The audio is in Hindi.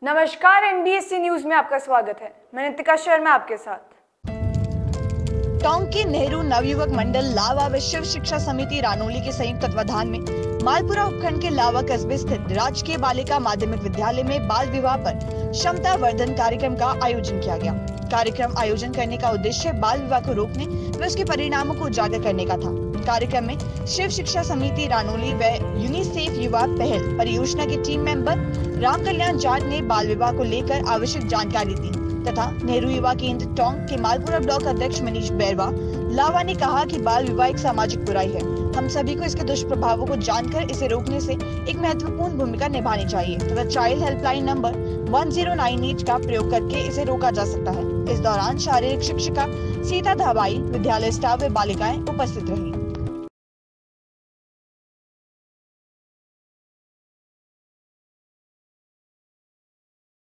नमस्कार, एनबीएससी न्यूज में आपका स्वागत है। मैं नितिका शर्मा आपके साथ। टोंक के नेहरू नवयुवक मंडल लावा व शिव शिक्षा समिति रानोली के संयुक्त तत्वाधान में मालपुरा उपखंड के लावा कस्बे स्थित राजकीय बालिका माध्यमिक विद्यालय में बाल विवाह पर क्षमता वर्धन कार्यक्रम का आयोजन किया गया। कार्यक्रम आयोजन करने का उद्देश्य बाल विवाह को रोकने व उसके परिणामों को उजागर करने का था। कार्यक्रम में शिव शिक्षा समिति रानोली व यूनिसेफ युवा पहल परियोजना के टीम मेंबर राम कल्याण जाट ने बाल विवाह को लेकर आवश्यक जानकारी दी तथा नेहरू युवा केंद्र टोंक के मालपुरा ब्लॉक अध्यक्ष मनीष बैरवा लावा ने कहा कि बाल विवाह एक सामाजिक बुराई है। हम सभी को इसके दुष्प्रभावों को जानकर इसे रोकने से एक महत्वपूर्ण भूमिका निभानी चाहिए तथा चाइल्ड हेल्पलाइन नंबर 1098 का प्रयोग करके इसे रोका जा सकता है। इस दौरान शारीरिक शिक्षिका सीता धाबाई, विद्यालय स्टाफ व बालिकाएं उपस्थित रही।